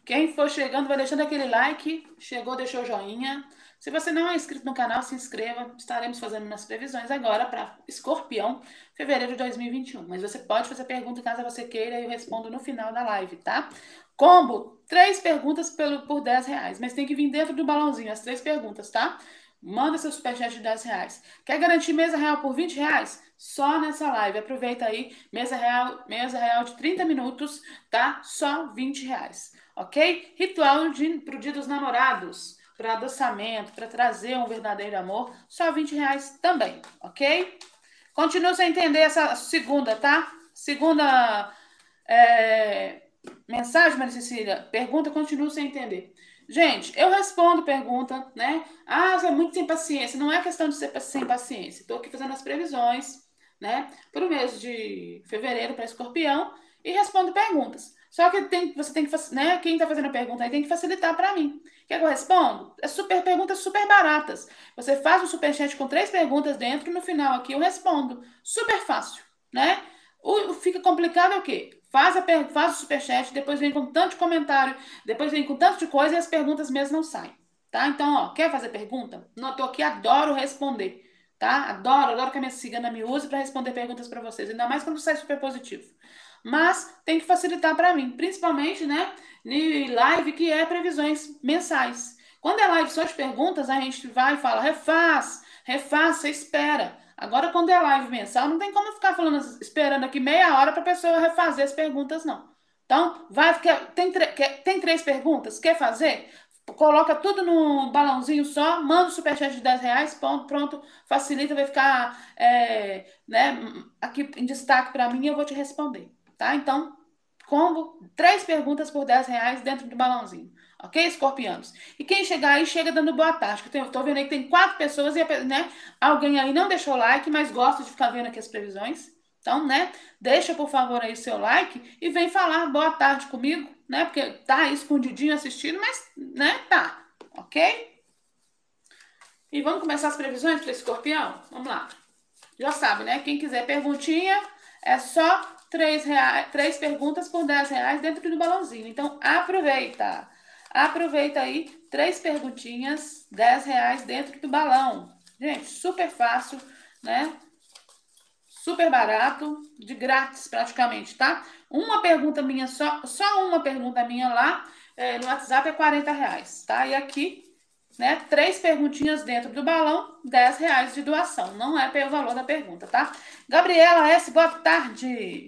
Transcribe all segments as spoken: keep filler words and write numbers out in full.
Quem for chegando, vai deixando aquele like. Chegou, deixou o joinha. Se você não é inscrito no canal, se inscreva. Estaremos fazendo umas previsões agora para Escorpião, fevereiro de dois mil e vinte e um. Mas você pode fazer pergunta caso você queira e eu respondo no final da live, tá? Combo, três perguntas pelo, por dez reais. Mas tem que vir dentro do balãozinho, as três perguntas, tá? Manda seu superchat de dez reais. Quer garantir mesa real por vinte reais? Só nessa live. Aproveita aí. Mesa real, mesa real de trinta minutos, tá? Só vinte reais. Ok? Ritual de, pro dia dos namorados. Para adoçamento, para trazer um verdadeiro amor. Só vinte reais também. Ok? Continua sem entender essa segunda, tá? Segunda é, mensagem, Maria Cecília. Pergunta, continuo sem entender. Gente, eu respondo pergunta, né? Ah, você é muito sem paciência. Não é questão de ser sem paciência. Estou aqui fazendo as previsões, né? Para o mês de fevereiro para Escorpião e respondo perguntas. Só que tem, você tem que, né? Quem está fazendo a pergunta aí tem que facilitar para mim. Quer que eu respondo? É super perguntas super baratas. Você faz um superchat com três perguntas dentro, no final aqui eu respondo. Super fácil, né? O, fica complicado é o quê? Faz, a, faz o superchat, depois vem com tanto de comentário, depois vem com tanto de coisa e as perguntas mesmo não saem, tá? Então, ó, quer fazer pergunta? Não, tô aqui, adoro responder, tá? Adoro, adoro que a minha cigana me use para responder perguntas para vocês, ainda mais quando sai super positivo. Mas tem que facilitar para mim, principalmente, né, em live que é previsões mensais. Quando é live só de perguntas, a gente vai e fala, refaz, refaça, espera. Agora, quando é live mensal, não tem como ficar falando, esperando aqui meia hora para a pessoa refazer as perguntas, não. Então, vai, quer, tem, quer, tem três perguntas? Quer fazer? Coloca tudo no balãozinho só, manda o superchat de dez reais, pronto, pronto, facilita, vai ficar é, né, aqui em destaque para mim e eu vou te responder, tá? Então, combo, três perguntas por dez reais dentro do balãozinho. Ok, escorpianos? E quem chegar aí, chega dando boa tarde. Eu tô vendo aí que tem quatro pessoas e, né, alguém aí não deixou like, mas gosta de ficar vendo aqui as previsões. Então, né, deixa, por favor, aí o seu like e vem falar boa tarde comigo, né? Porque tá aí escondidinho assistindo, mas, né, tá. Ok? E vamos começar as previsões para escorpião? Vamos lá. Já sabe, né? Quem quiser perguntinha, é só três, reais, três perguntas por dez reais dentro do balãozinho. Então, aproveita. Aproveita aí, três perguntinhas, dez reais dentro do balão. Gente, super fácil, né? Super barato, de grátis praticamente, tá? Uma pergunta minha, só, só uma pergunta minha lá é, no WhatsApp é quarenta reais, tá? E aqui, né, três perguntinhas dentro do balão, dez reais de doação. Não é pelo valor da pergunta, tá? Gabriela S., boa tarde.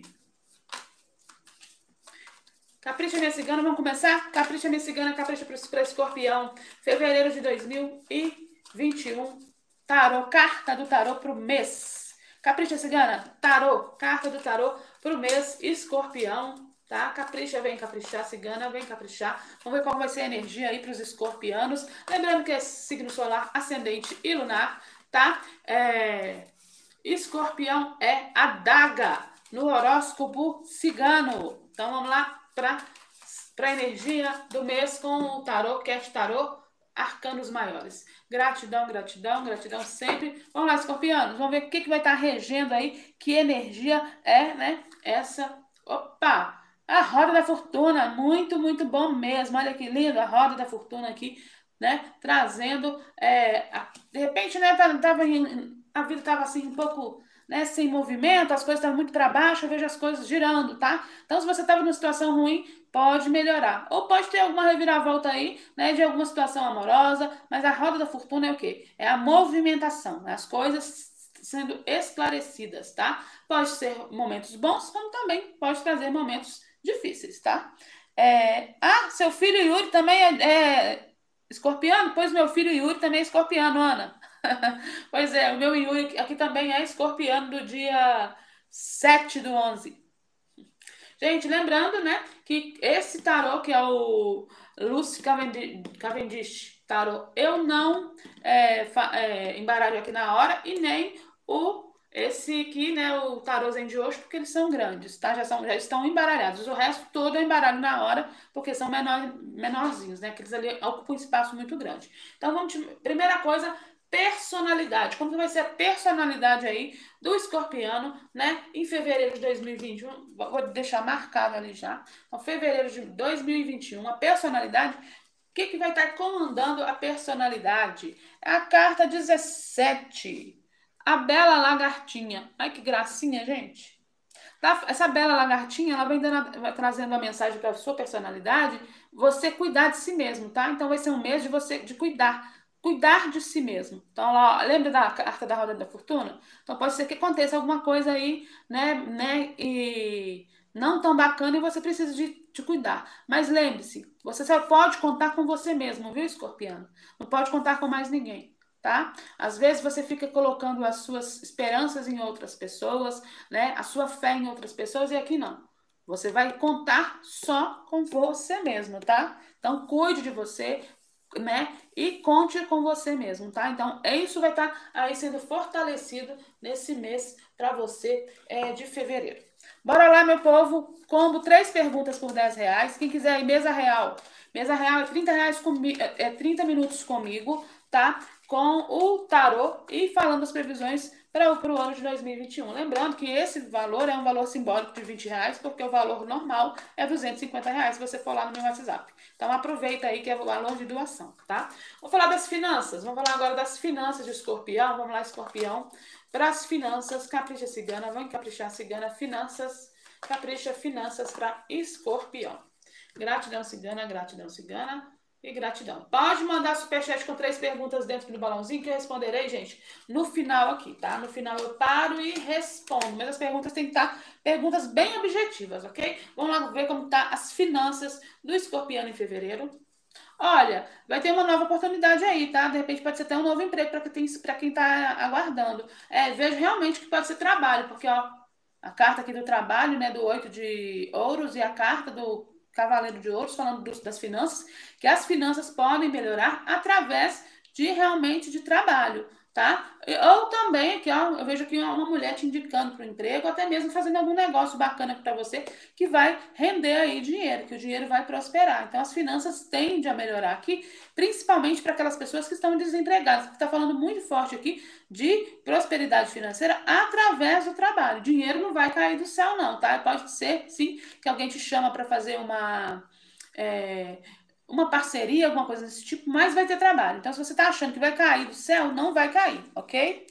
Capricha Minha Cigana, vamos começar? Capricha Minha Cigana, capricha para Escorpião. Fevereiro de dois mil e vinte e um. Tarô, carta do tarô para o mês. Capricha Cigana, tarô, carta do tarô para o mês Escorpião, tá? Capricha, vem caprichar, Cigana, vem caprichar. Vamos ver qual vai ser a energia aí para os escorpianos. Lembrando que é signo solar, ascendente e lunar, tá? É... Escorpião é a daga no horóscopo cigano. Então vamos lá para a energia do mês com o tarô, Cat Tarô, arcanos maiores. Gratidão, gratidão, gratidão sempre. Vamos lá, escorpianos, vamos ver o que, que vai estar regendo aí, que energia é, né? Essa, opa, a roda da fortuna, muito, muito bom mesmo. Olha que lindo a roda da fortuna aqui, né? Trazendo, é, de repente, né, tava em, a vida estava assim um pouco, né, sem movimento, as coisas estavam muito para baixo, eu vejo as coisas girando, tá? Então, se você estava numa situação ruim, pode melhorar. Ou pode ter alguma reviravolta aí, né, de alguma situação amorosa, mas a roda da fortuna é o quê? É a movimentação, né? As coisas sendo esclarecidas, tá? Pode ser momentos bons, como também pode trazer momentos difíceis, tá? É... Ah, seu filho Yuri também é, é escorpiano? Pois meu filho Yuri também é escorpiano, Ana. Pois é, o meu Yuri aqui também é escorpiano do dia sete do onze. Gente, lembrando, né, que esse tarô, que é o Lucy Cavendish tarô, eu não é, é, embaralho aqui na hora e nem o esse aqui, né, o tarô Zen de hoje, porque eles são grandes, tá? Já, são, já estão embaralhados. O resto todo eu embaralho na hora, porque são menor, menorzinhos, né? Que eles ali ocupam um espaço muito grande. Então, vamos te, primeira coisa, personalidade. Como que vai ser a personalidade aí do escorpiano, né? Em fevereiro de dois mil e vinte e um. Vou deixar marcado ali já. Então, fevereiro de dois mil e vinte e um, a personalidade. O que, que vai estar comandando a personalidade? É a carta dezessete. A bela lagartinha. Ai, que gracinha, gente. Tá? Essa bela lagartinha, ela vem dando, vai trazendo a mensagem para a sua personalidade, você cuidar de si mesmo, tá? Então vai ser um mês de você de cuidar, cuidar de si mesmo. Então, lá, lembra da carta da roda da fortuna? Então pode ser que aconteça alguma coisa aí, né, né, e não tão bacana e você precisa de, de cuidar. Mas lembre-se, você só pode contar com você mesmo, viu, escorpiano? Não pode contar com mais ninguém. Tá? Às vezes você fica colocando as suas esperanças em outras pessoas, né? A sua fé em outras pessoas e aqui não. Você vai contar só com você mesmo, tá? Então cuide de você, né? E conte com você mesmo, tá? Então isso vai estar aí sendo fortalecido nesse mês para você é, de fevereiro. Bora lá, meu povo. Combo três perguntas por dez reais. Quem quiser ir mesa real. Mesa real é trinta reais comigo, é trinta minutos comigo, tá? Com o tarô e falando as previsões para o ano de dois mil e vinte e um. Lembrando que esse valor é um valor simbólico de vinte reais, porque o valor normal é duzentos e cinquenta reais se você for lá no meu WhatsApp. Então aproveita aí que é o valor de doação, tá? Vamos falar das finanças. Vamos falar agora das finanças de escorpião. Vamos lá, escorpião. Para as finanças, capricha cigana. Vamos caprichar cigana. Finanças, capricha finanças para escorpião. Gratidão cigana, gratidão cigana. E gratidão. Pode mandar superchat com três perguntas dentro do balãozinho que eu responderei, gente, no final aqui, tá? No final eu paro e respondo. Mas as perguntas têm que estar perguntas bem objetivas, ok? Vamos lá ver como tá as finanças do escorpiano em fevereiro. Olha, vai ter uma nova oportunidade aí, tá? De repente pode ser até um novo emprego para quem, para quem tá aguardando. É, vejo realmente que pode ser trabalho, porque, ó, a carta aqui do trabalho, né, do oito de ouros e a carta do Cavaleiro de Ouros, falando dos, das finanças, que as finanças podem melhorar através de realmente de trabalho, tá? Ou também, aqui, ó, eu vejo aqui uma mulher te indicando para o emprego, ou até mesmo fazendo algum negócio bacana para você, que vai render aí dinheiro, que o dinheiro vai prosperar. Então, as finanças tendem a melhorar aqui, principalmente para aquelas pessoas que estão desempregadas, que está falando muito forte aqui de prosperidade financeira através do trabalho. Dinheiro não vai cair do céu, não, tá? Pode ser, sim, que alguém te chama para fazer uma... É, uma parceria, alguma coisa desse tipo, mas vai ter trabalho. Então, se você está achando que vai cair do céu, não vai cair, ok?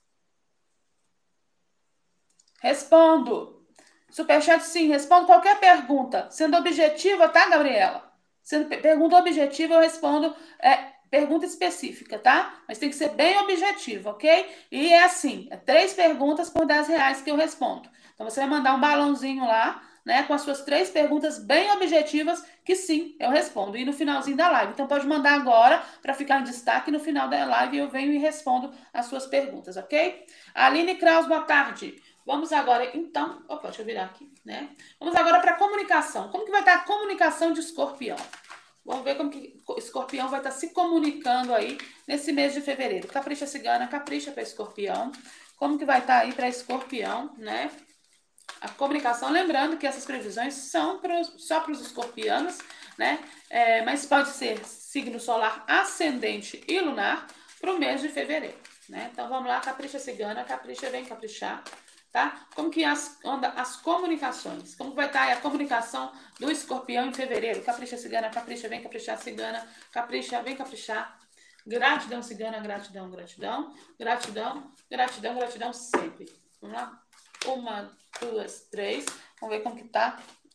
Respondo. Superchat, sim, respondo qualquer pergunta. Sendo objetiva, tá, Gabriela? Sendo pergunta objetiva, eu respondo é, pergunta específica, tá? Mas tem que ser bem objetivo, ok? E é assim, é três perguntas por dez reais que eu respondo. Então, você vai mandar um balãozinho lá, né, com as suas três perguntas bem objetivas, que sim, eu respondo. E no finalzinho da live. Então, pode mandar agora para ficar em destaque. No final da live, eu venho e respondo as suas perguntas, ok? Aline Kraus, boa tarde. Vamos agora, então... Opa, deixa eu virar aqui, né? Vamos agora para a comunicação. Como que vai estar a comunicação de escorpião? Vamos ver como que escorpião vai estar se comunicando aí nesse mês de fevereiro. Capricha cigana, capricha para escorpião. Como que vai estar aí para escorpião, né? A comunicação, lembrando que essas previsões são pro, só para os escorpianos, né? É, mas pode ser signo solar ascendente e lunar para o mês de fevereiro, né? Então vamos lá, capricha cigana, capricha, vem caprichar, tá? Como que as, anda as comunicações? Como vai estar aí a comunicação do escorpião em fevereiro? Capricha cigana, capricha, vem caprichar cigana, capricha, vem caprichar. Gratidão cigana, gratidão, gratidão, gratidão, gratidão, gratidão sempre. Vamos lá? Uma, duas, três. Vamos ver como que tá.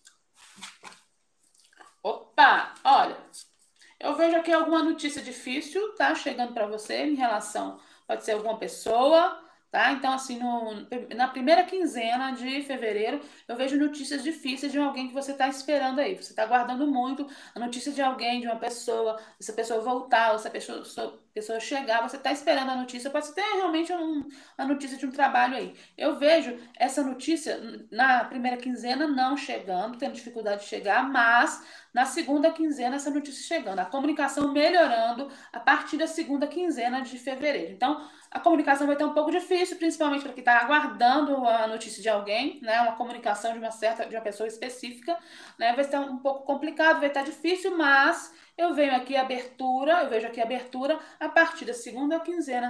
Opa! Olha, eu vejo aqui alguma notícia difícil, tá? Chegando para você em relação... Pode ser alguma pessoa, tá? Então, assim, no, na primeira quinzena de fevereiro, eu vejo notícias difíceis de alguém que você está esperando aí. Você está aguardando muito a notícia de alguém, de uma pessoa, essa pessoa voltar, ou essa pessoa, pessoa chegar, você está esperando a notícia, pode ter realmente um, a notícia de um trabalho aí. Eu vejo essa notícia na primeira quinzena não chegando, tendo dificuldade de chegar, mas na segunda quinzena essa notícia chegando, a comunicação melhorando a partir da segunda quinzena de fevereiro. Então, a comunicação vai estar um pouco difícil, principalmente para quem está aguardando a notícia de alguém, né? Uma comunicação de uma certa, de uma pessoa específica, né? Vai estar um pouco complicado, vai estar difícil, mas eu venho aqui abertura, eu vejo aqui abertura a partir da segunda quinzena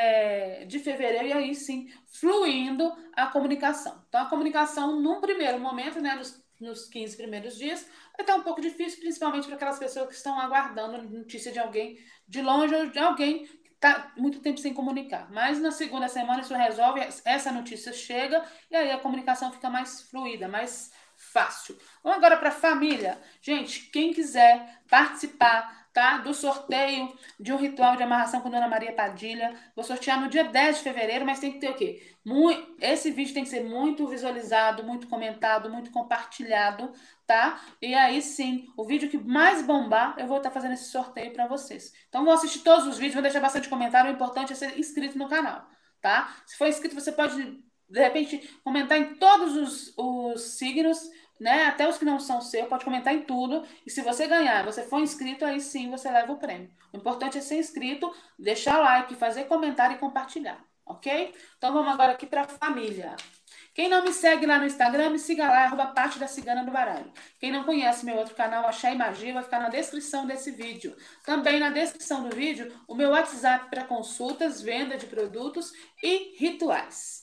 é, de fevereiro, e aí sim, fluindo a comunicação. Então, a comunicação, num primeiro momento, né, nos, nos quinze primeiros dias, vai estar um pouco difícil, principalmente para aquelas pessoas que estão aguardando notícia de alguém de longe ou de alguém que está muito tempo sem comunicar. Mas na segunda semana isso resolve, essa notícia chega e aí a comunicação fica mais fluida, mais fácil. Vamos agora para a família. Gente, quem quiser participar, tá, do sorteio de um ritual de amarração com Dona Maria Padilha, vou sortear no dia dez de fevereiro, mas tem que ter o quê? Muito, esse vídeo tem que ser muito visualizado, muito comentado, muito compartilhado, tá? E aí sim, o vídeo que mais bombar, eu vou estar fazendo esse sorteio para vocês. Então vou assistir todos os vídeos, vou deixar bastante comentário, o importante é ser inscrito no canal, tá? Se for inscrito, você pode de repente, comentar em todos os, os signos, né? Até os que não são seus, pode comentar em tudo. E se você ganhar, você for inscrito, aí sim você leva o prêmio. O importante é ser inscrito, deixar like, fazer comentário e compartilhar, ok? Então vamos agora aqui para a família. Quem não me segue lá no Instagram, me siga lá, arroba parte da cigana do baralho. Quem não conhece meu outro canal, Axé e Magia, vai ficar na descrição desse vídeo. Também na descrição do vídeo, o meu WhatsApp para consultas, venda de produtos e rituais.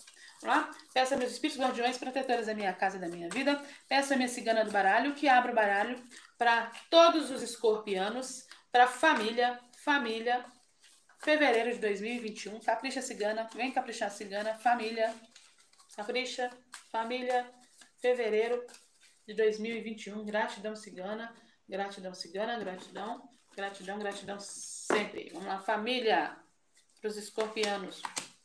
Lá. Peço a meus espíritos guardiões, protetores da minha casa e da minha vida. Peço a minha cigana do baralho, que abra o baralho para todos os escorpianos, para a família, família, fevereiro de dois mil e vinte e um. Capricha cigana, vem caprichar cigana, família, capricha, família, fevereiro de dois mil e vinte e um. Gratidão cigana, gratidão cigana, gratidão, gratidão, gratidão sempre. Vamos lá, família, para os escorpianos.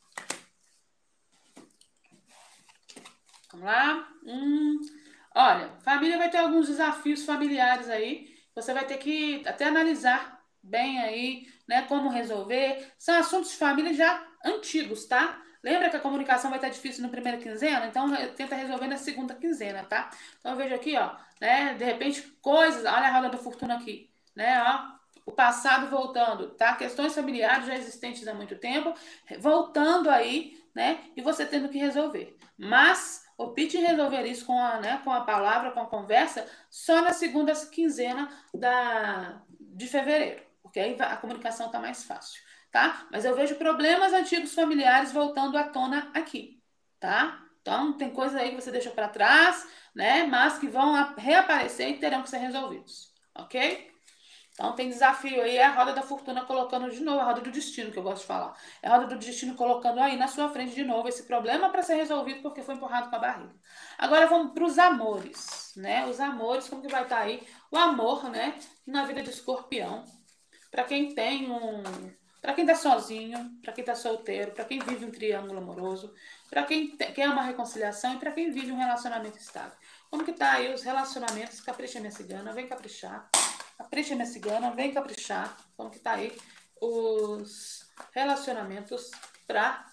Vamos lá. Hum. Olha, família vai ter alguns desafios familiares aí. Você vai ter que até analisar bem aí, né, como resolver. São assuntos de família já antigos, tá? Lembra que a comunicação vai estar difícil na primeira quinzena? Então, tenta resolver na segunda quinzena, tá? Então, eu vejo aqui, ó, né, de repente, coisas... Olha a roda da fortuna aqui, né, ó. O passado voltando, tá? Questões familiares já existentes há muito tempo, voltando aí, né, e você tendo que resolver. Mas... opte em resolver isso com a, né, com a palavra, com a conversa, só na segunda quinzena da, de fevereiro, porque aí a comunicação está mais fácil, tá? Mas eu vejo problemas antigos familiares voltando à tona aqui, tá? Então, tem coisas aí que você deixou para trás, né, mas que vão reaparecer e terão que ser resolvidos, ok? Então, tem desafio aí, é a roda da fortuna colocando de novo, a roda do destino, que eu gosto de falar. É a roda do destino colocando aí na sua frente de novo esse problema para ser resolvido porque foi empurrado com a barriga. Agora vamos para os amores, né? Os amores, como que vai estar aí? O amor, né? Na vida de escorpião. Para quem tem um... Para quem tá sozinho, para quem tá solteiro, para quem vive um triângulo amoroso, para quem quer uma reconciliação e para quem vive um relacionamento estável. Como que tá aí os relacionamentos? Capricha minha cigana, vem caprichar. Capricha minha cigana, vem caprichar. Como que tá aí os relacionamentos para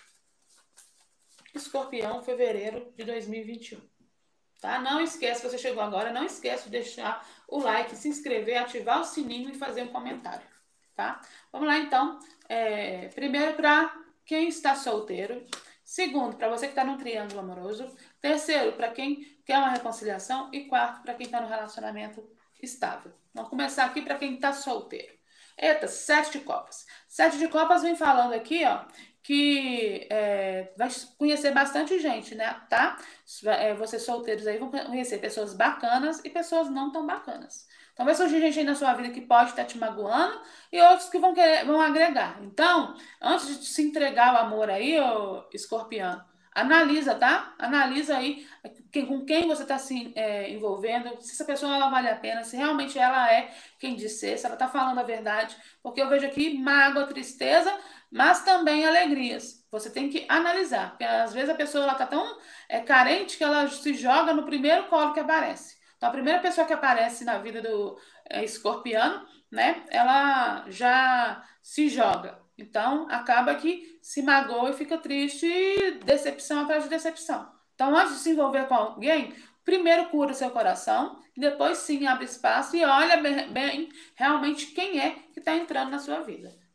escorpião, fevereiro de dois mil e vinte e um. Tá? Não esquece, se você chegou agora, não esquece de deixar o like, se inscrever, ativar o sininho e fazer um comentário. Tá? Vamos lá, então. É, primeiro, para quem está solteiro. Segundo, para você que está num triângulo amoroso. Terceiro, para quem quer uma reconciliação. E quarto, para quem está no relacionamento estável. Vamos começar aqui para quem está solteiro. Eita, sete de copas. Sete de copas vem falando aqui, ó, que é, vai conhecer bastante gente, né, tá? É, vocês solteiros aí vão conhecer pessoas bacanas e pessoas não tão bacanas. Então vai surgir gente aí na sua vida que pode estar te magoando e outros que vão, querer, vão agregar. Então, antes de se entregar o amor aí, ô escorpião, analisa, tá? Analisa aí quem, com quem você está se é, envolvendo, se essa pessoa ela vale a pena, se realmente ela é quem diz ser, se ela está falando a verdade, porque eu vejo aqui mágoa, tristeza, mas também alegrias. Você tem que analisar, porque às vezes a pessoa está tão é, carente que ela se joga no primeiro colo que aparece. Então, a primeira pessoa que aparece na vida do é, escorpiano, né, ela já se joga. Então, acaba que se magoa e fica triste, decepção atrás de decepção. Então, antes de se envolver com alguém, primeiro cura seu coração, depois sim abre espaço e olha bem, bem realmente quem é que está entrando na sua vida.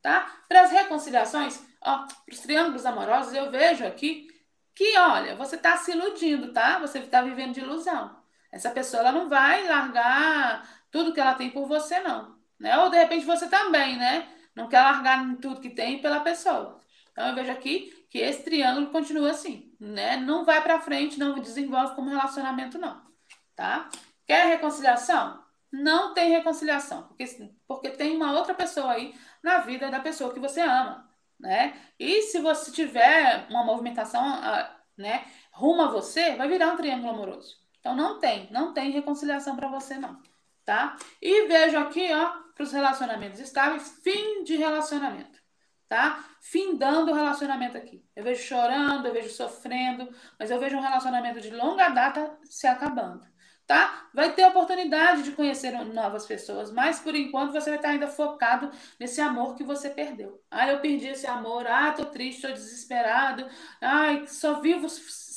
tá? Para as reconciliações, ó, para os triângulos amorosos, eu vejo aqui que, olha, você está se iludindo, tá? Você está vivendo de ilusão. Essa pessoa, ela não vai largar tudo que ela tem por você, não, né? Ou, de repente, você também, né? Não quer largar tudo que tem pela pessoa. Então, eu vejo aqui que esse triângulo continua assim, né? Não vai para frente, não desenvolve como relacionamento, não, tá? Quer reconciliação? Não tem reconciliação, porque, porque tem uma outra pessoa aí na vida da pessoa que você ama, né? E se você tiver uma movimentação, né, rumo a você, vai virar um triângulo amoroso. Então não tem, não tem reconciliação para você não, tá? E vejo aqui, ó, para os relacionamentos estáveis, fim de relacionamento, tá? Findando o relacionamento aqui. Eu vejo chorando, eu vejo sofrendo, mas eu vejo um relacionamento de longa data se acabando, tá? Vai ter oportunidade de conhecer novas pessoas, mas por enquanto você vai estar ainda focado nesse amor que você perdeu. Ah, eu perdi esse amor, ah, tô triste, tô desesperado, ai, só vivo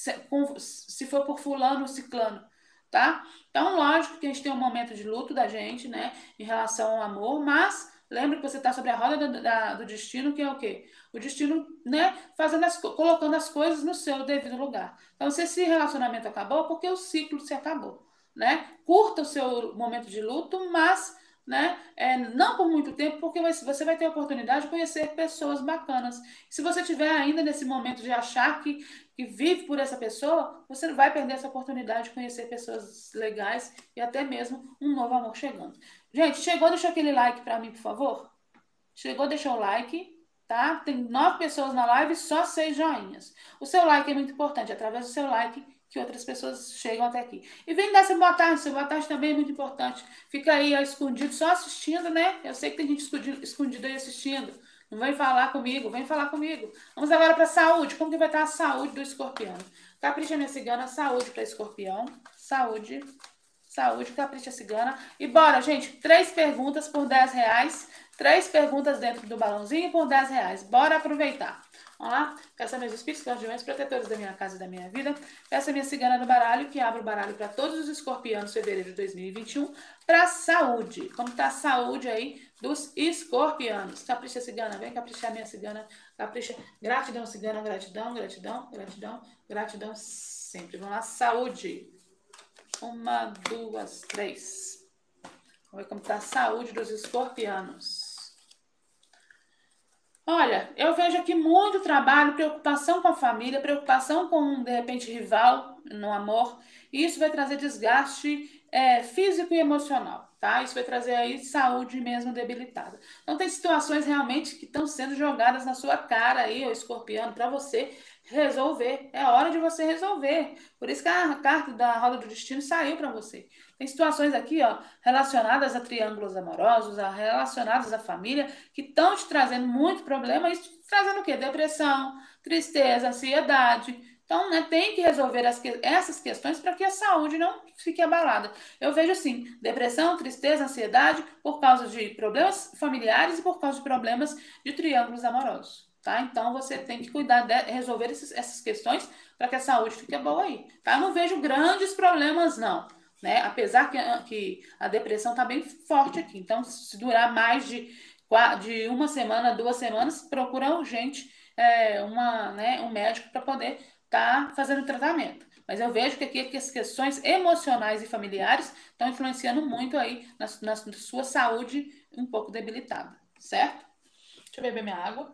se for por fulano ou ciclano, tá? Então, lógico que a gente tem um momento de luto da gente, né, em relação ao amor, mas lembra que você está sobre a roda do, da, do destino, que é o quê? O destino, né, fazendo as, colocando as coisas no seu devido lugar. Então, se esse relacionamento acabou, porque o ciclo se acabou, né? Curta o seu momento de luto, mas, né, é, não por muito tempo, porque você vai ter a oportunidade de conhecer pessoas bacanas. Se você tiver ainda nesse momento de achar que, que vive por essa pessoa, você não vai perder essa oportunidade de conhecer pessoas legais e até mesmo um novo amor chegando. Gente, chegou, deixa aquele like para mim, por favor. Chegou, deixa o like, tá? Tem nove pessoas na live, só seis joinhas. O seu like é muito importante, através do seu like que outras pessoas chegam até aqui. E vem dar seu boa tarde, seu boa tarde também é muito importante. Fica aí ó, escondido, só assistindo, né? Eu sei que tem gente escondido, escondido aí assistindo. Não vem falar comigo, vem falar comigo. Vamos agora para a saúde. Como que vai estar a saúde do escorpião? Capricha minha cigana, saúde para escorpião. Saúde, saúde, capricha cigana. E bora, gente, três perguntas por dez reais. Três perguntas dentro do balãozinho por dez reais. Bora aproveitar. Vamos lá? Peça meus espíritos, guardiões, protetores da minha casa e da minha vida. Peça minha cigana do baralho, que abre o baralho para todos os escorpianos, fevereiro de dois mil e vinte e um, para saúde. Como está a saúde aí dos escorpianos? Capricha cigana, vem caprichar minha cigana. Capricha. Gratidão, cigana, gratidão, gratidão, gratidão, gratidão sempre. Vamos lá, saúde. Uma, duas, três. Vamos ver como está a saúde dos escorpianos. Olha, eu vejo aqui muito trabalho, preocupação com a família, preocupação com, de repente, rival no amor. E isso vai trazer desgaste é, físico e emocional, tá? Isso vai trazer aí saúde mesmo debilitada. Então, tem situações realmente que estão sendo jogadas na sua cara aí, o escorpiano, para você resolver. É hora de você resolver. Por isso que a carta da roda do destino saiu para você. Tem situações aqui, ó, relacionadas a triângulos amorosos, a, relacionadas à família, que estão te trazendo muito problema, isso te trazendo o quê? Depressão, tristeza, ansiedade. Então, né, tem que resolver as que, essas questões para que a saúde não fique abalada. Eu vejo assim, depressão, tristeza, ansiedade, por causa de problemas familiares e por causa de problemas de triângulos amorosos. Tá? Então, você tem que cuidar de resolver esses, essas questões para que a saúde fique boa aí. Tá? Eu não vejo grandes problemas, não. Né? Apesar que, que a depressão está bem forte aqui. Então, se durar mais de, de uma semana, duas semanas, procura urgente é, uma, né, um médico para poder estar tá fazendo tratamento. Mas eu vejo que aqui que as questões emocionais e familiares estão influenciando muito aí na, na sua saúde um pouco debilitada, certo? Deixa eu beber minha água.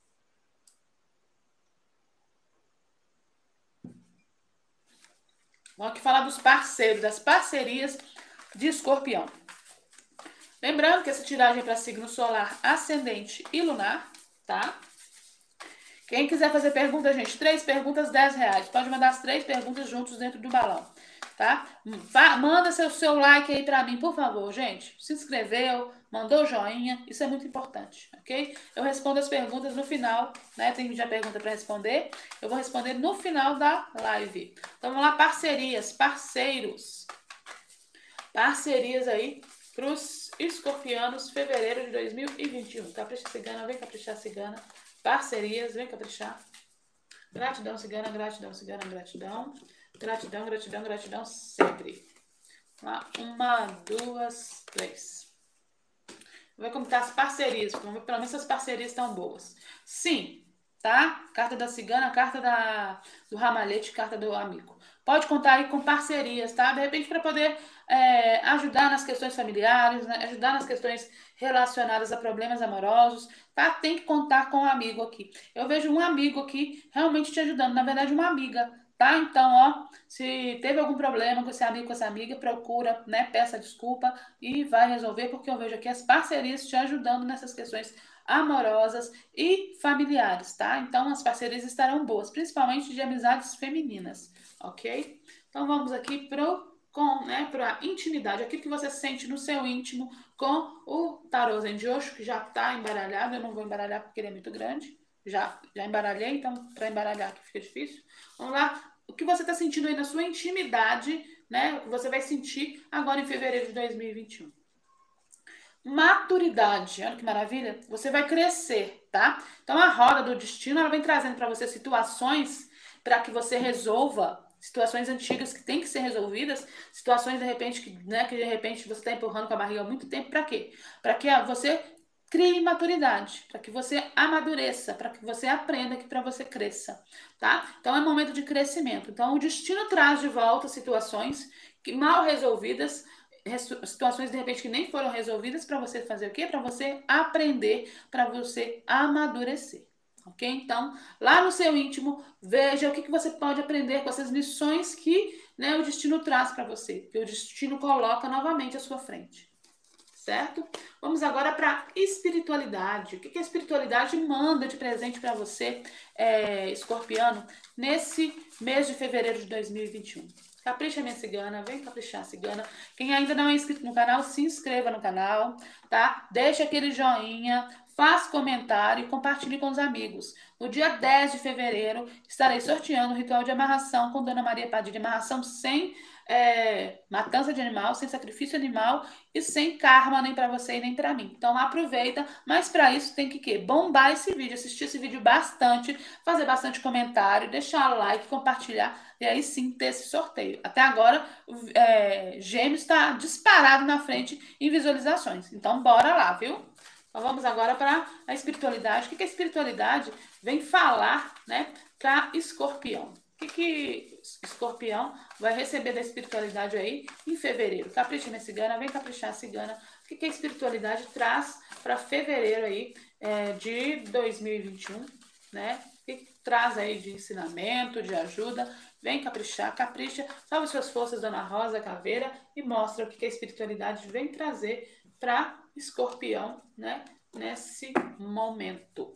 Vamos aqui falar dos parceiros, das parcerias de escorpião. Lembrando que essa tiragem é para signo solar, ascendente e lunar, tá? Quem quiser fazer pergunta, gente, três perguntas, dez reais. Pode mandar as três perguntas juntos dentro do balão, tá? Manda seu, seu like aí para mim, por favor, gente. Se inscreveu, mandou joinha, isso é muito importante, ok? Eu respondo as perguntas no final, né? Tem já pergunta para responder. Eu vou responder no final da live. Então, vamos lá, parcerias, parceiros. Parcerias aí para os escorpianos, fevereiro de dois mil e vinte e um. Capricha cigana, vem caprichar cigana. Parcerias, vem caprichar. Gratidão, cigana, gratidão, cigana, gratidão. Gratidão, gratidão, gratidão, sempre. Uma, duas, três. ver como tá as parcerias. Vamos ver pelo menos se as parcerias estão boas. Sim, tá? Carta da cigana, carta da, do ramalhete, carta do amigo. Pode contar aí com parcerias, tá? De repente, para poder é, ajudar nas questões familiares, né? Ajudar nas questões relacionadas a problemas amorosos, tá? Tem que contar com um amigo aqui. Eu vejo um amigo aqui realmente te ajudando, na verdade, uma amiga, tá? Então, ó, se teve algum problema com esse amigo, com essa amiga, procura, né? Peça desculpa e vai resolver, porque eu vejo aqui as parcerias te ajudando nessas questões amorosas e familiares, tá? Então, as parcerias estarão boas, principalmente de amizades femininas, ok? Então, vamos aqui pro com, né, para intimidade, aquilo que você sente no seu íntimo com o tarô Zen de Osho, que já está embaralhado. Eu não vou embaralhar porque ele é muito grande. Já, já embaralhei, então para embaralhar aqui fica difícil. Vamos lá. O que você está sentindo aí na sua intimidade, né? O que você vai sentir agora em fevereiro de dois mil e vinte e um. Maturidade, olha que maravilha. Você vai crescer, tá? Então a roda do destino, ela vem trazendo para você situações para que você resolva situações antigas que têm que ser resolvidas, situações de repente que, né, que de repente você está empurrando com a barriga há muito tempo. Para quê? Para que você crie maturidade, para que você amadureça, para que você aprenda, que para você cresça, tá? Então é momento de crescimento. Então o destino traz de volta situações que mal resolvidas, situações de repente que nem foram resolvidas, para você fazer o quê? Para você aprender, para você amadurecer. Ok? Então, lá no seu íntimo, veja o que, que você pode aprender com essas lições que, né, o destino traz para você, que o destino coloca novamente à sua frente. Certo? Vamos agora para espiritualidade. O que, que a espiritualidade manda de presente para você, é, escorpiano, nesse mês de fevereiro de dois mil e vinte e um? Capricha, minha cigana, vem caprichar, cigana. Quem ainda não é inscrito no canal, se inscreva no canal, tá? Deixa aquele joinha, faz comentário e compartilhe com os amigos. No dia dez de fevereiro, estarei sorteando o ritual de amarração com Dona Maria Padilha. Amarração sem é, matança de animal, sem sacrifício animal e sem karma nem para você e nem para mim. Então aproveita, mas para isso tem que quê? Bombar esse vídeo, assistir esse vídeo bastante, fazer bastante comentário, deixar like, compartilhar e aí sim ter esse sorteio. Até agora, é, Gêmeos está disparado na frente em visualizações. Então bora lá, viu? Então vamos agora para a espiritualidade. O que, que a espiritualidade vem falar, né, para Escorpião? O que, que Escorpião vai receber da espiritualidade aí em fevereiro? Capricha, minha cigana, vem caprichar, cigana. O que, que a espiritualidade traz para fevereiro aí é, de dois mil e vinte e um, né? O que, que traz aí de ensinamento, de ajuda? Vem caprichar, capricha, salve suas forças, Dona Rosa Caveira, e mostra o que, que a espiritualidade vem trazer para Escorpião, né, nesse momento.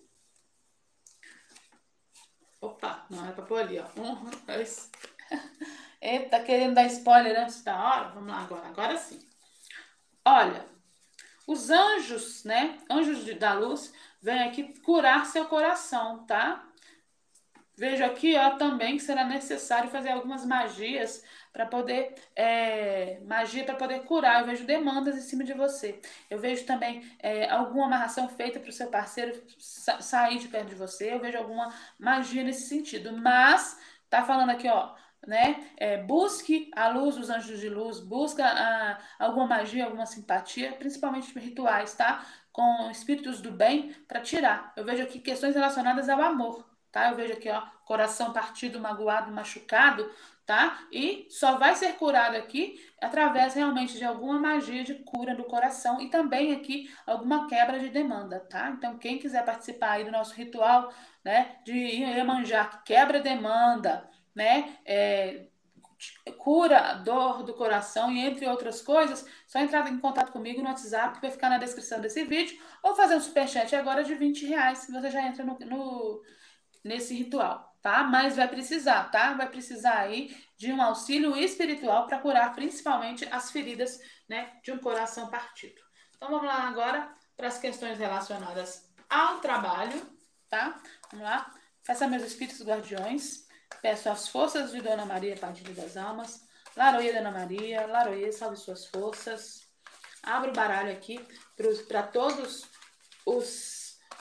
Opa, não era para pôr ali, ó. Um, dois. Eita, querendo dar spoiler antes da hora? Vamos lá agora, agora sim. Olha, os anjos, né, anjos de, da luz, vêm aqui curar seu coração, tá? Vejo aqui, ó, também que será necessário fazer algumas magias para poder, é, magia para poder curar. Eu vejo demandas em cima de você. Eu vejo também é, alguma amarração feita para o seu parceiro sa sair de perto de você. Eu vejo alguma magia nesse sentido. Mas tá falando aqui, ó, né? É, busque a luz dos anjos de luz, busca a, alguma magia, alguma simpatia, principalmente rituais, tá? Com espíritos do bem para tirar. Eu vejo aqui questões relacionadas ao amor. Tá? Eu vejo aqui, ó, coração partido, magoado, machucado, tá? E só vai ser curado aqui através realmente de alguma magia de cura do coração e também aqui alguma quebra de demanda, tá? Então, quem quiser participar aí do nosso ritual, né, de Iemanjá, que quebra demanda, né, é, cura a dor do coração e entre outras coisas, só entrar em contato comigo no WhatsApp que vai ficar na descrição desse vídeo ou fazer um superchat agora de vinte reais, você já entra no, no nesse ritual, tá? Mas vai precisar, tá? Vai precisar aí de um auxílio espiritual para curar principalmente as feridas, né, de um coração partido. Então vamos lá agora para as questões relacionadas ao trabalho, tá? Vamos lá. Peço a meus espíritos guardiões, peço as forças de Dona Maria Padilha das Almas, Laroia, Dona Maria, Laroia, salve suas forças. Abro o baralho aqui para todos os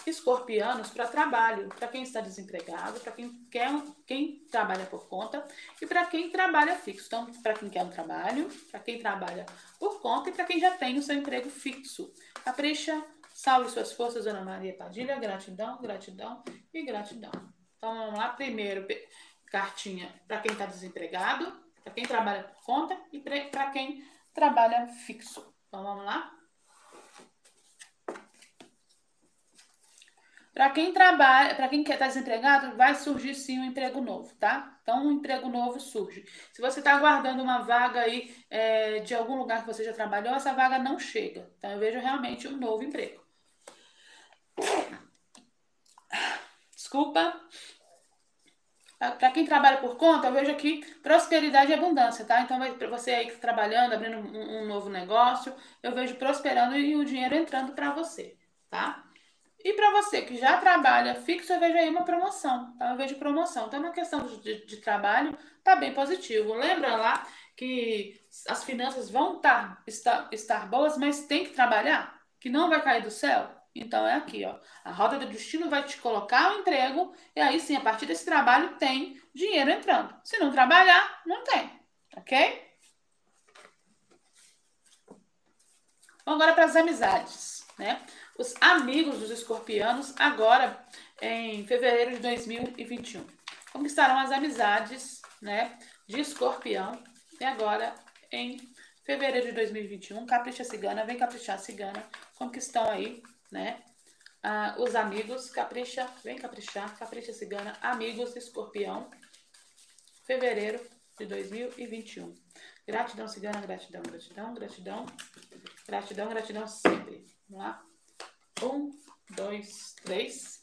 escorpianos para trabalho, para quem está desempregado, para quem quer, quem trabalha por conta e para quem trabalha fixo. Então, para quem quer um trabalho, para quem trabalha por conta e para quem já tem o seu emprego fixo. Capricha, salve suas forças, Ana Maria Padilha. Gratidão, gratidão e gratidão. Então, vamos lá. Primeiro, cartinha para quem está desempregado, para quem trabalha por conta e para quem trabalha fixo. Então, vamos lá. Para quem trabalha, para quem está desempregado, vai surgir sim um emprego novo, tá? Então, um emprego novo surge. Se você está aguardando uma vaga aí é, de algum lugar que você já trabalhou, essa vaga não chega. Então, eu vejo realmente um novo emprego. Desculpa. Para quem trabalha por conta, eu vejo aqui prosperidade e abundância, tá? Então, para você aí que está trabalhando, abrindo um, um novo negócio, eu vejo prosperando e o dinheiro entrando para você, tá? E para você que já trabalha fixo, eu vejo aí uma promoção, tá? Eu vejo promoção. Então, na questão de, de trabalho, tá bem positivo. Lembra lá que as finanças vão tá, estar, estar boas, mas tem que trabalhar, que não vai cair do céu? Então, é aqui, ó. A roda do destino vai te colocar o emprego e aí sim, a partir desse trabalho, tem dinheiro entrando. Se não trabalhar, não tem, ok? Vamos agora para as amizades, né? Os amigos dos escorpianos, agora em fevereiro de dois mil e vinte e um. Conquistarão as amizades, né, de escorpião. E agora, em fevereiro de dois mil e vinte e um, capricha cigana, vem caprichar cigana. Conquistam aí, né, ah, os amigos, capricha, vem caprichar, capricha cigana, amigos escorpião. Fevereiro de dois mil e vinte e um. Gratidão cigana, gratidão, gratidão, gratidão. Gratidão, gratidão sempre. Vamos lá. Um, dois, três.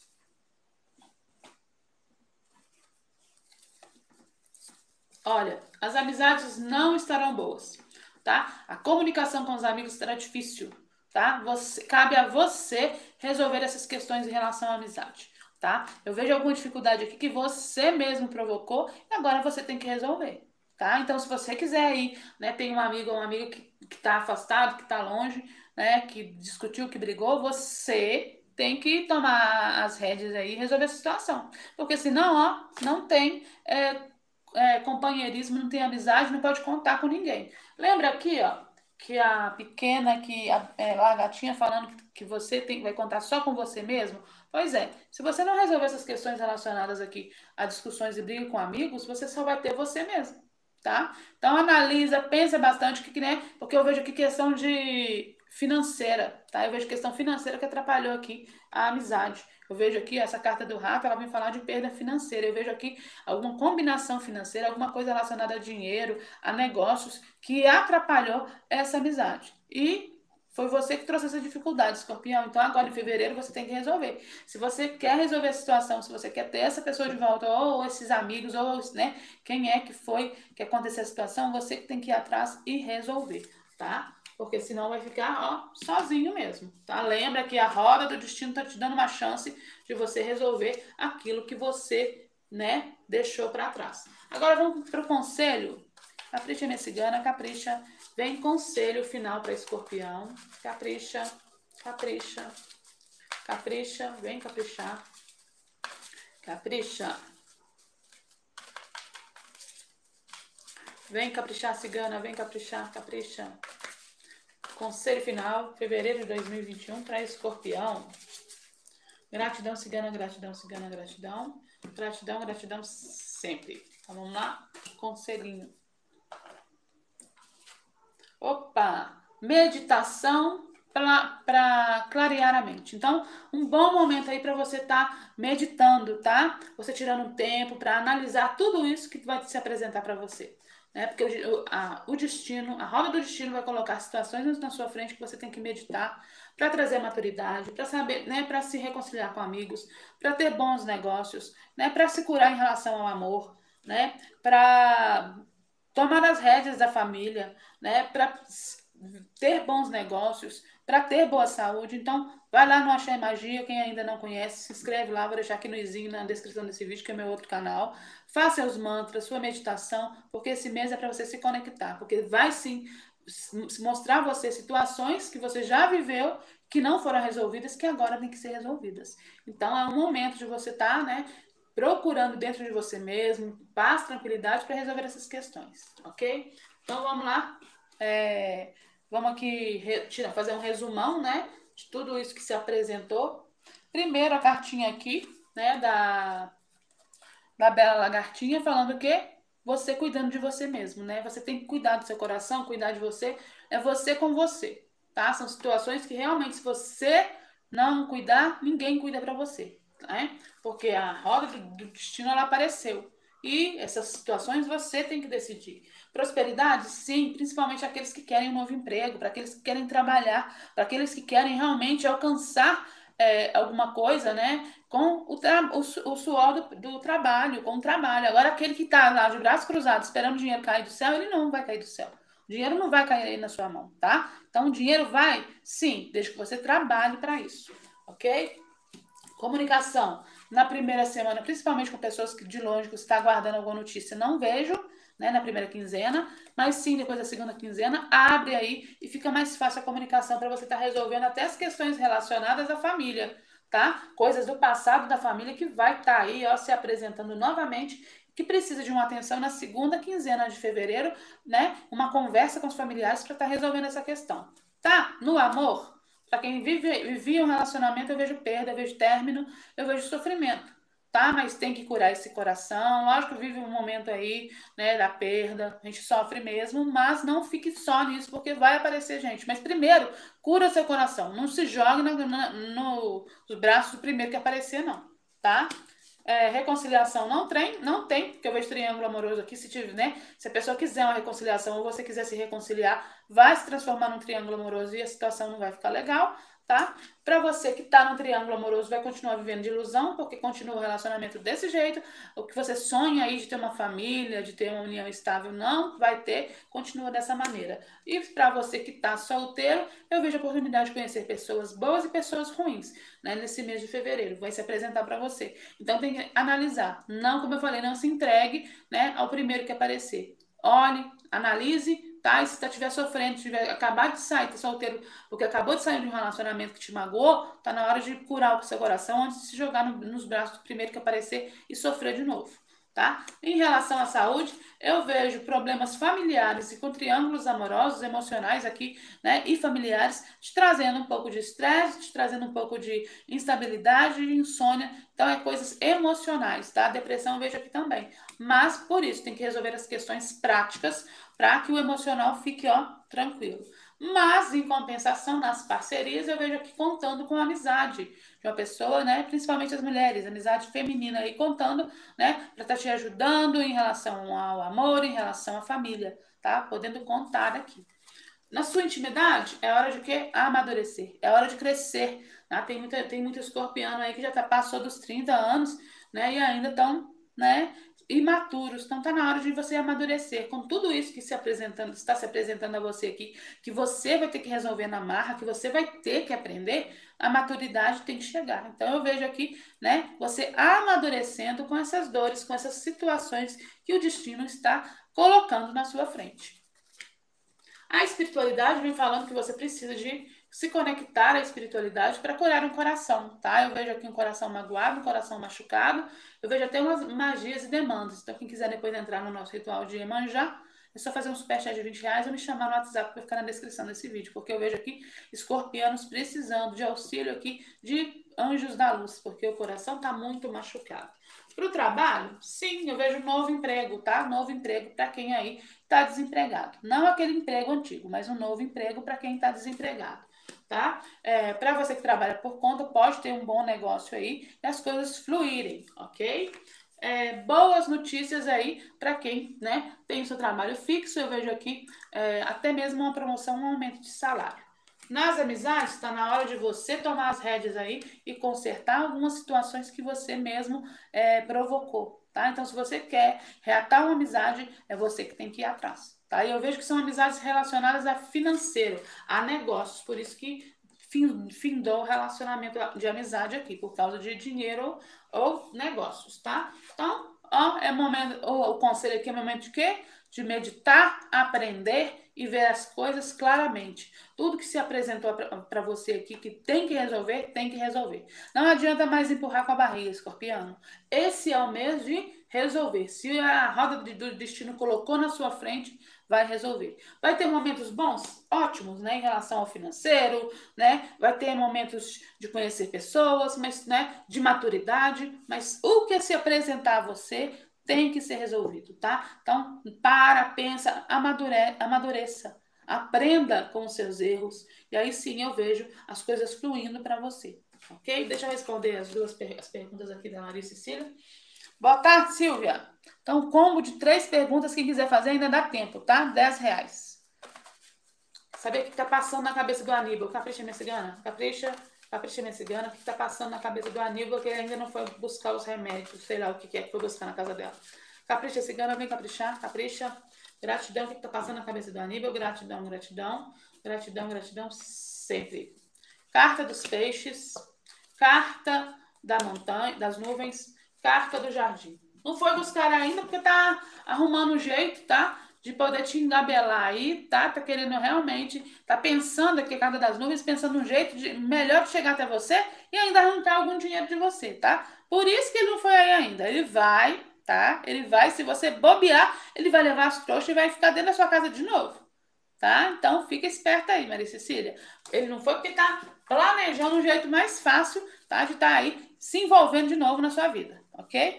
Olha, as amizades não estarão boas, tá? A comunicação com os amigos será difícil, tá? Você, cabe a você resolver essas questões em relação à amizade, tá? Eu vejo alguma dificuldade aqui que você mesmo provocou e agora você tem que resolver, tá? Então, se você quiser aí, né, tem um amigo ou uma amiga que, que tá afastado, que tá longe, né, que discutiu, que brigou, você tem que tomar as rédeas aí e resolver essa situação. Porque senão, ó, não tem é, é, companheirismo, não tem amizade, não pode contar com ninguém. Lembra aqui, ó, que a pequena, que a, é, a gatinha falando que, que você tem, vai contar só com você mesmo? Pois é, se você não resolver essas questões relacionadas aqui a discussões e briga com amigos, você só vai ter você mesmo, tá? Então analisa, pensa bastante, que, né? Porque eu vejo aqui questão de financeira, tá? Eu vejo questão financeira que atrapalhou aqui a amizade. Eu vejo aqui essa carta do rato, ela vem falar de perda financeira. Eu vejo aqui alguma combinação financeira, alguma coisa relacionada a dinheiro, a negócios, que atrapalhou essa amizade. E foi você que trouxe essa dificuldade, escorpião. Então, agora em fevereiro, você tem que resolver. Se você quer resolver a situação, se você quer ter essa pessoa de volta, ou esses amigos, ou né, quem é que foi que aconteceu a situação, você que tem que ir atrás e resolver, tá? Porque senão vai ficar, ó, sozinho mesmo, tá? Lembra que a roda do destino tá te dando uma chance de você resolver aquilo que você, né, deixou para trás. Agora vamos pro conselho. Capricha, minha cigana, capricha. Vem conselho final para escorpião. Capricha, capricha, capricha, vem caprichar. Capricha. Vem caprichar, cigana, vem caprichar, capricha. Conselho final, fevereiro de dois mil e vinte e um, para escorpião. Gratidão, cigana, gratidão, cigana, gratidão. Gratidão, gratidão sempre. Então, vamos lá? Conselhinho. Opa! Meditação para clarear a mente. Então, um bom momento aí para você estar tá meditando, tá? Você tirando um tempo para analisar tudo isso que vai se apresentar para você. Né? Porque o, a, o destino, a roda do destino vai colocar situações na sua frente que você tem que meditar para trazer maturidade, para saber, né, para se reconciliar com amigos, para ter bons negócios, né, para se curar em relação ao amor, né, para tomar as rédeas da família, né, para ter bons negócios, para ter boa saúde. Então, vai lá no Axé Magia, quem ainda não conhece, se inscreve lá, vou deixar aqui no izinho, na descrição desse vídeo, que é meu outro canal. Faça seus mantras, sua meditação, porque esse mês é para você se conectar, porque vai sim mostrar a você situações que você já viveu, que não foram resolvidas, que agora tem que ser resolvidas. Então, é um momento de você estar, tá, né, procurando dentro de você mesmo, paz, tranquilidade para resolver essas questões, ok? Então, vamos lá. É, vamos aqui fazer um resumão, né, de tudo isso que se apresentou. Primeiro, a cartinha aqui, né, da, da Bela Lagartinha, falando que você cuidando de você mesmo, né? Você tem que cuidar do seu coração, cuidar de você. É você com você, tá? São situações que realmente, se você não cuidar, ninguém cuida para você, né? Porque a roda do, do destino, ela apareceu. E essas situações você tem que decidir. Prosperidade, sim, principalmente aqueles que querem um novo emprego, para aqueles que querem trabalhar, para aqueles que querem realmente alcançar é, alguma coisa, né? Com o, o, o suor do, do trabalho, com o trabalho. Agora, aquele que está lá de braços cruzados esperando o dinheiro cair do céu, ele não vai cair do céu. O dinheiro não vai cair aí na sua mão, tá? Então, o dinheiro vai, sim, desde que você trabalhe para isso, ok? Comunicação. Na primeira semana, principalmente com pessoas que de longe que você está aguardando alguma notícia, não vejo, né, na primeira quinzena, mas sim, depois da segunda quinzena, abre aí e fica mais fácil a comunicação para você estar tá resolvendo até as questões relacionadas à família, tá? Coisas do passado da família que vai estar tá aí, ó, se apresentando novamente, que precisa de uma atenção na segunda quinzena de fevereiro, né? Uma conversa com os familiares para estar tá resolvendo essa questão. Tá? No amor, para quem vive, vivia um relacionamento, eu vejo perda, eu vejo término, eu vejo sofrimento, tá? Mas tem que curar esse coração. Lógico que vive um momento aí, né, da perda, a gente sofre mesmo, mas não fique só nisso, porque vai aparecer gente. Mas primeiro, cura seu coração. Não se jogue no, no, nos braços do primeiro que aparecer, não, tá? É, reconciliação não tem, não tem, porque eu vejo triângulo amoroso aqui, se tiver, né? Se a pessoa quiser uma reconciliação ou você quiser se reconciliar, vai se transformar num triângulo amoroso e a situação não vai ficar legal, tá? Para você que tá no triângulo amoroso, vai continuar vivendo de ilusão, porque continua o relacionamento desse jeito. O que você sonha aí de ter uma família, de ter uma união estável, não vai ter, continua dessa maneira. E para você que tá solteiro, eu vejo a oportunidade de conhecer pessoas boas e pessoas ruins, né? Nesse mês de fevereiro, vai se apresentar para você. Então tem que analisar. Não, como eu falei, não se entregue, né, ao primeiro que aparecer. Olhe, analise, tá? E se estiver sofrendo, tiver acabar de sair, tá solteiro, porque acabou de sair de um relacionamento que te magoou, tá na hora de curar o seu coração antes de se jogar no, nos braços do primeiro que aparecer e sofrer de novo, tá? Em relação à saúde, eu vejo problemas familiares e com triângulos amorosos, emocionais aqui, né, e familiares, te trazendo um pouco de estresse, te trazendo um pouco de instabilidade e insônia. Então, é coisas emocionais, tá? Depressão eu vejo aqui também. Mas, por isso, tem que resolver as questões práticas para que o emocional fique, ó, tranquilo. Mas, em compensação, nas parcerias, eu vejo aqui contando com a amizade de uma pessoa, né? Principalmente as mulheres, amizade feminina aí contando, né? Para estar tá te ajudando em relação ao amor, em relação à família, tá? Podendo contar aqui. Na sua intimidade, é hora de quê? Amadurecer. É hora de crescer. Né? Tem muita, tem muito escorpiano aí que já tá, passou dos trinta anos, né? E ainda estão, né, imaturos. Então tá na hora de você amadurecer. Com tudo isso que se apresentando, está se apresentando a você aqui, que você vai ter que resolver na marra, que você vai ter que aprender, a maturidade tem que chegar. Então eu vejo aqui, né, você amadurecendo com essas dores, com essas situações que o destino está colocando na sua frente. A espiritualidade vem falando que você precisa de se conectar à espiritualidade para curar um coração, tá? Eu vejo aqui um coração magoado, um coração machucado, eu vejo até umas magias e demandas. Então, quem quiser depois entrar no nosso ritual de Iemanjá, é só fazer um superchat de vinte reais ou me chamar no WhatsApp para ficar na descrição desse vídeo, porque eu vejo aqui escorpianos precisando de auxílio aqui de anjos da luz, porque o coração está muito machucado. Para o trabalho, sim, eu vejo novo emprego, tá? Novo emprego para quem aí está desempregado. Não aquele emprego antigo, mas um novo emprego para quem está desempregado, tá? É, para você que trabalha por conta, pode ter um bom negócio aí e as coisas fluírem, ok? É, boas notícias aí para quem, né, tem o seu trabalho fixo. Eu vejo aqui é, até mesmo uma promoção, um aumento de salário. Nas amizades, está na hora de você tomar as rédeas aí e consertar algumas situações que você mesmo é, provocou, tá? Então, se você quer reatar uma amizade, é você que tem que ir atrás, tá? E eu vejo que são amizades relacionadas a financeiro, a negócios, por isso que findou o relacionamento de amizade aqui, por causa de dinheiro ou, ou negócios, tá? Então, ó, é momento, o, o conselho aqui é momento de quê? de meditar, aprender e ver as coisas claramente. Tudo que se apresentou para você aqui que tem que resolver, tem que resolver. Não adianta mais empurrar com a barriga, escorpião. Esse é o mês de resolver. Se a roda do destino colocou na sua frente, vai resolver. Vai ter momentos bons, ótimos, né, em relação ao financeiro, né? Vai ter momentos de conhecer pessoas, mas, né, de maturidade, mas o que se apresentar a você tem que ser resolvido, tá? Então, para, pensa, amadure, amadureça, aprenda com os seus erros, e aí sim eu vejo as coisas fluindo para você, ok? Deixa eu responder as duas per as perguntas aqui da Maria Cecília. Boa tarde, Silvia. Então, combo de três perguntas, quem quiser fazer ainda dá tempo, tá? dez reais. Saber o que tá passando na cabeça do Aníbal. Capricha, minha cigana? Capricha, capricha, minha cigana. O que tá passando na cabeça do Aníbal, que ele ainda não foi buscar os remédios, sei lá o que é que foi buscar na casa dela. Capricha, cigana, vem caprichar, capricha. Gratidão, o que, que tá passando na cabeça do Aníbal? Gratidão, gratidão, gratidão, gratidão, sempre. Carta dos peixes, carta da montanha, das nuvens, carta do jardim. Não foi buscar ainda porque tá arrumando um jeito, tá? De poder te engabelar aí, tá? Tá querendo realmente, tá pensando aqui, carta das nuvens, pensando um jeito de melhor de chegar até você e ainda arrancar algum dinheiro de você, tá? Por isso que ele não foi aí ainda. Ele vai, tá? Ele vai, se você bobear, ele vai levar as trouxas e vai ficar dentro da sua casa de novo, tá? Então fica esperta aí, Maria Cecília. Ele não foi porque tá planejando um jeito mais fácil, tá? De estar tá aí se envolvendo de novo na sua vida, ok?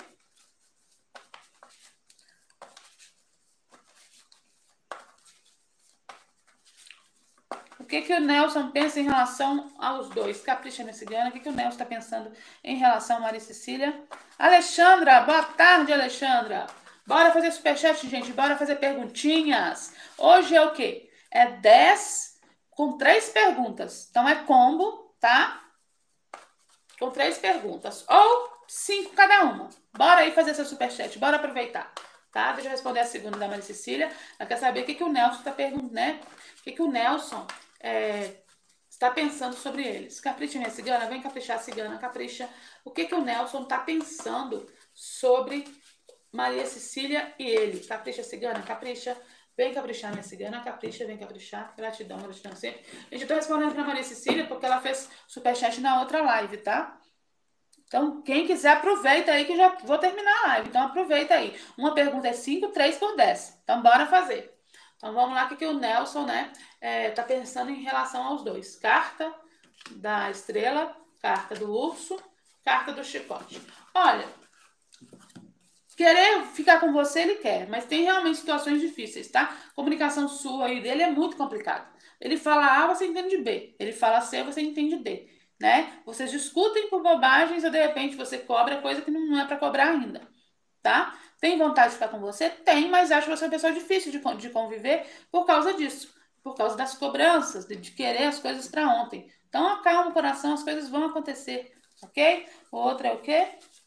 O que que o Nelson pensa em relação aos dois? Capricha, minha cigana. O que que o Nelson está pensando em relação a Maria Cecília? Alexandra, boa tarde, Alexandra. Bora fazer superchat, gente. Bora fazer perguntinhas. Hoje é o quê? É dez com três perguntas. Então é combo, tá? Com três perguntas. Ou cinco cada uma. Bora aí fazer seu superchat. Bora aproveitar. Tá? Deixa eu responder a segunda da Maria Cecília. Ela quer saber o que, que o Nelson está perguntando, né? O que, que o Nelson é, está pensando sobre eles. Capricha, minha cigana. Vem caprichar, cigana. Capricha. O que, que o Nelson está pensando sobre Maria Cecília e ele? Capricha, cigana. Capricha. Vem caprichar, minha cigana. Capricha, vem caprichar. Gratidão, gratidão sempre. Gente, eu tô respondendo pra Maria Cecília porque ela fez superchat na outra live, tá? Então, quem quiser, aproveita aí que eu já vou terminar a live. Então, aproveita aí. Uma pergunta é cinco, três por dez. Então, bora fazer. Então, vamos lá, o que, que o Nelson, né, é, tá pensando em relação aos dois. Carta da estrela, carta do urso, carta do chicote. Olha, querer ficar com você, ele quer, mas tem realmente situações difíceis, tá? A comunicação sua e dele é muito complicada. Ele fala A, você entende B. Ele fala C, você entende D, né? Vocês discutem por bobagens ou de repente você cobra coisa que não é para cobrar ainda, tá? Tem vontade de ficar com você? Tem, mas acho você uma pessoa difícil de, de conviver por causa disso, por causa das cobranças, de, de querer as coisas para ontem. Então, acalma o coração, as coisas vão acontecer, ok? O outro é o quê?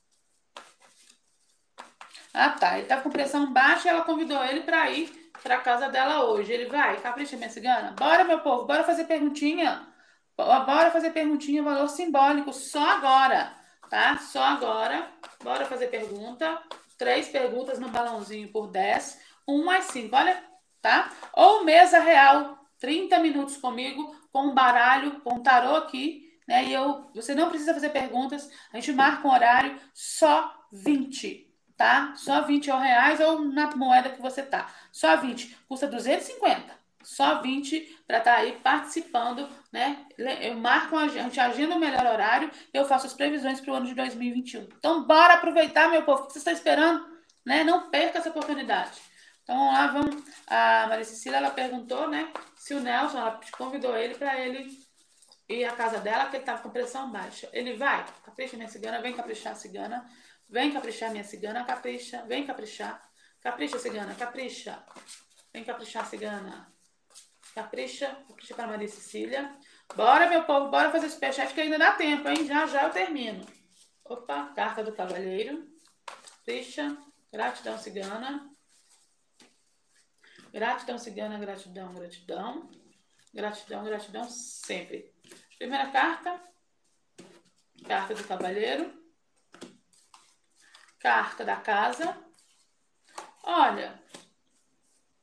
Ah, tá. Ele tá com pressão baixa e ela convidou ele para ir para casa dela hoje. Ele vai, capricha, minha cigana. Bora, meu povo, bora fazer perguntinha. Bora fazer perguntinha, valor simbólico, só agora, tá? Só agora. Bora fazer pergunta. Três perguntas no balãozinho por dez. Um mais cinco, olha, tá? Ou mesa real, trinta minutos comigo, com um baralho, com um tarô aqui, né? E eu, você não precisa fazer perguntas, a gente marca um horário, só vinte, tá? Só vinte reais ou na moeda que você tá. Só vinte, custa duzentos e cinquenta. Só vinte para estar tá aí participando, né? Eu marco, a gente agenda o melhor horário e eu faço as previsões para o ano de dois mil e vinte e um. Então, bora aproveitar, meu povo, o que vocês estão esperando, né? Não perca essa oportunidade. Então, vamos lá, vamos. A Maria Cecília, ela perguntou, né? Se o Nelson, ela convidou ele para ele ir à casa dela, que ele estava com pressão baixa. Ele vai? Capricha, minha cigana, vem caprichar, cigana. Vem caprichar, minha cigana, capricha. Vem caprichar. Capricha, cigana, capricha. Vem caprichar, cigana. Capricha, capricha para Maria Cecília. Bora, meu povo, bora fazer superchat que ainda dá tempo, hein? Já, já eu termino. Opa, carta do cavaleiro. Capricha, gratidão, cigana. Gratidão, cigana, gratidão, gratidão. Gratidão, gratidão, sempre. Primeira carta. Carta do cavaleiro. Carta da casa. Olha,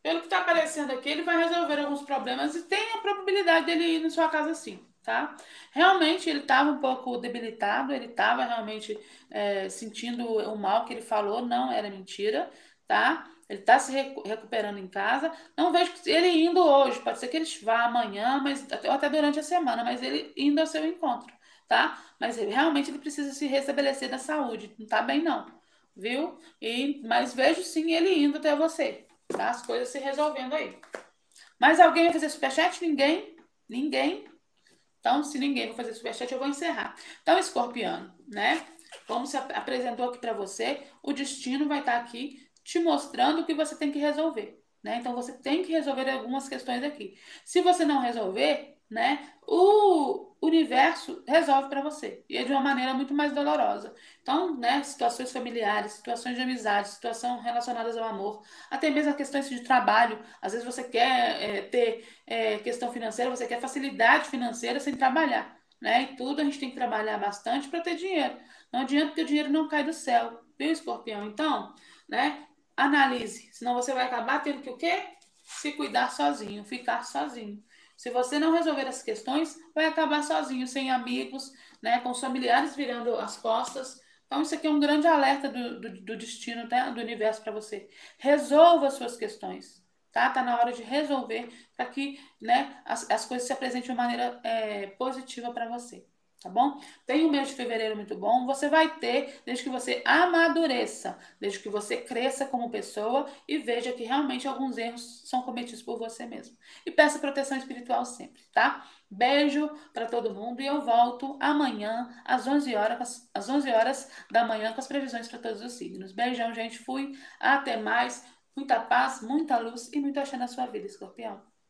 Pelo que está aparecendo aqui, ele vai resolver alguns problemas e tem a probabilidade dele ir na sua casa sim, tá? Realmente ele estava um pouco debilitado, ele estava realmente é, sentindo o mal que ele falou, não era mentira, tá? Ele está se recu- recuperando em casa. Não vejo ele indo hoje, pode ser que ele vá amanhã, mas até, ou até durante a semana, mas ele indo ao seu encontro, tá? Mas ele- realmente ele precisa se restabelecer da saúde, não tá bem não, viu? E, mas vejo sim ele indo até você. Tá? As coisas se resolvendo aí. Mais alguém vai fazer superchat? Ninguém? Ninguém? Então, se ninguém vai fazer superchat, eu vou encerrar. Então, escorpiano, né? Como se ap- apresentou aqui para você, o destino vai estar aqui te mostrando o que você tem que resolver, né? Então, você tem que resolver algumas questões aqui. Se você não resolver, né, o universo resolve para você. E é de uma maneira muito mais dolorosa. Então, né, situações familiares, situações de amizade, situações relacionadas ao amor, até mesmo questões de trabalho. Às vezes você quer é, ter é, questão financeira, você quer facilidade financeira sem trabalhar, né? E tudo a gente tem que trabalhar bastante para ter dinheiro. Não adianta que o dinheiro não cai do céu, viu, escorpião? Então, né? Analise, senão você vai acabar tendo que o quê? Se cuidar sozinho, ficar sozinho. Se você não resolver as questões, vai acabar sozinho, sem amigos, né? Com os familiares virando as costas. Então, isso aqui é um grande alerta do, do, do destino, tá? Do universo para você. Resolva as suas questões, tá? Tá na hora de resolver para que, né, as, as coisas se apresentem de uma maneira é, positiva para você, tá bom? Tem um mês de fevereiro muito bom, você vai ter desde que você amadureça, desde que você cresça como pessoa e veja que realmente alguns erros são cometidos por você mesmo. E peça proteção espiritual sempre, tá? Beijo para todo mundo e eu volto amanhã às onze horas, às onze horas da manhã com as previsões para todos os signos. Beijão, gente. Fui. Até mais. Muita paz, muita luz e muita axé na sua vida, escorpião.